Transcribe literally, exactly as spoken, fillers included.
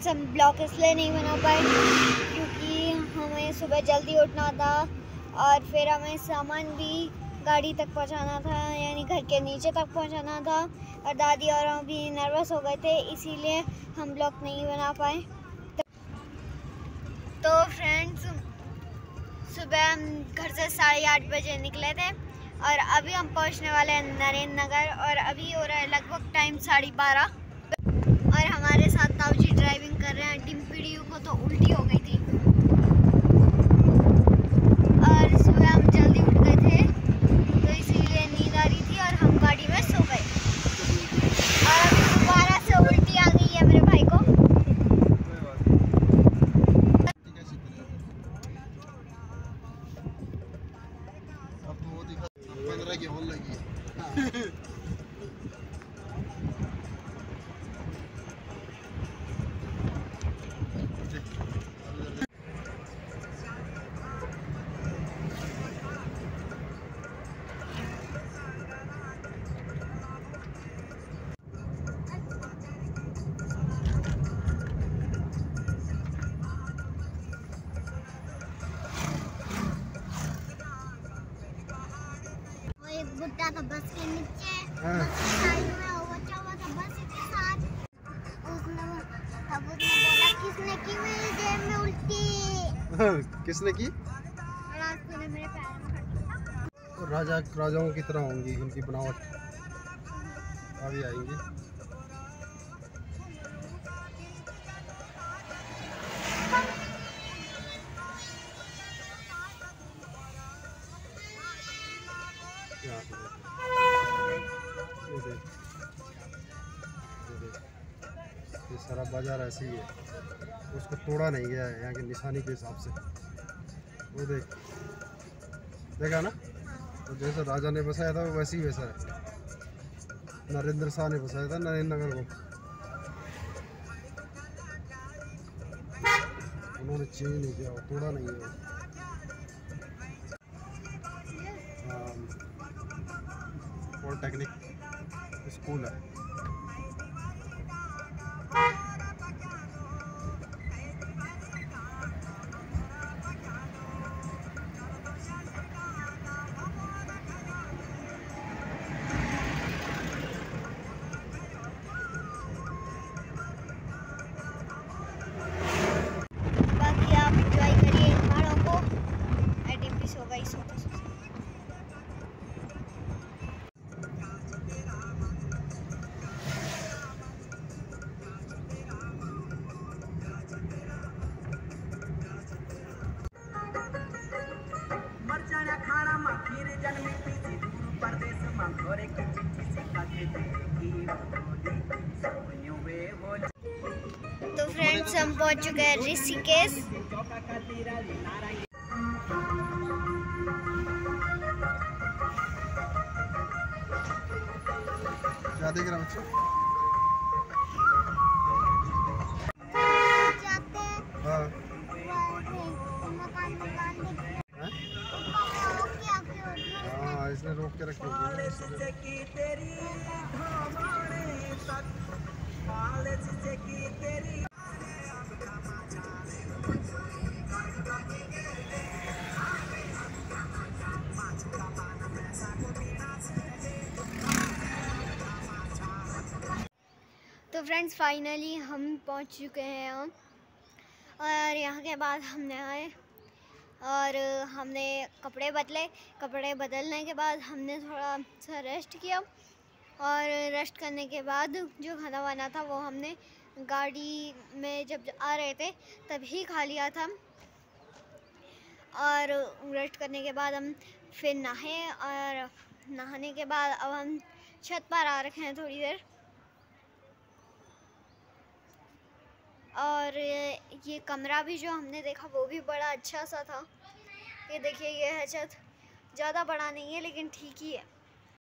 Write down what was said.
Friends हम blog इसलिए नहीं बना पाए क्योंकि हमें सुबह जल्दी उठना था और फिर हमें सामान भी गाड़ी तक पहुंचाना था, यानी घर के नीचे तक पहुंचाना था, और दादी और हम भी नर्वस हो गए थे, इसीलिए हम ब्लॉग नहीं बना पाए। तो, तो फ्रेंड्स सुबह हम घर से साढ़े आठ बजे निकले थे और अभी हम पहुंचने वाले हैं नरेंद्र नगर, और अभी हो रहा है लगभग टाइम साढ़े बारह, और हमारे साथ ताऊ जी ड्राइविंग कर रहे हैं। डिम्पी को तो उल्टी हो गई थी और सुबह हम जल्दी उठ गए थे तो इसीलिए नींद आ रही थी और हम गाड़ी में सो गए, और अभी दोबारा से उल्टी आ गई है मेरे भाई को। बुड्ढा था बस के नीचे, बस के साइड में वो बच्चा हुआ था बस के साथ। उसने तब उसने बोला किसने की मेरी जेब में उल्टी। किसने की? रास्ते में मेरे पैर में फटी। राजा राजाओं की तरह होंगी उनकी बनावट, अभी आएंगी। ये सारा बाजार ऐसे ही है, उसको तोड़ा नहीं गया है यहाँ की निशानी के हिसाब से। वो देख देखा ना, तो जैसे राजा ने बसाया था वो वैसे ही वैसा है। नरेंद्र शाह ने बसाया था नरेंद्र नगर को, उन्होंने चेंज नहीं किया, तोड़ा नहीं है। पॉलिटेक्निक स्कूल है। बाकी आप एंजॉय करिए इन पहाड़ों को। डिम्पी सो गई सोते सोते। तो फ्रेंड्स हम पहुंच चुके हैं ऋषिकेश। क्या देख रहा बच्चा? हाँ हाँ, इसने रोक के रखी होगी। तो फ्रेंड्स फाइनली हम पहुंच चुके हैं हम, और यहाँ के बाद हमने आए और हमने कपड़े बदले। कपड़े बदलने के बाद हमने थोड़ा सा रेस्ट किया, और रेस्ट करने के बाद जो खाना वाना था वो हमने गाड़ी में जब आ रहे थे तभी खा लिया था। और रेस्ट करने के बाद हम फिर नहाए, और नहाने के बाद अब हम छत पर आ रखे हैं थोड़ी देर। और ये कमरा भी जो हमने देखा वो भी बड़ा अच्छा सा था। ये देखिए ये है छत, ज़्यादा बड़ा नहीं है लेकिन ठीक ही है।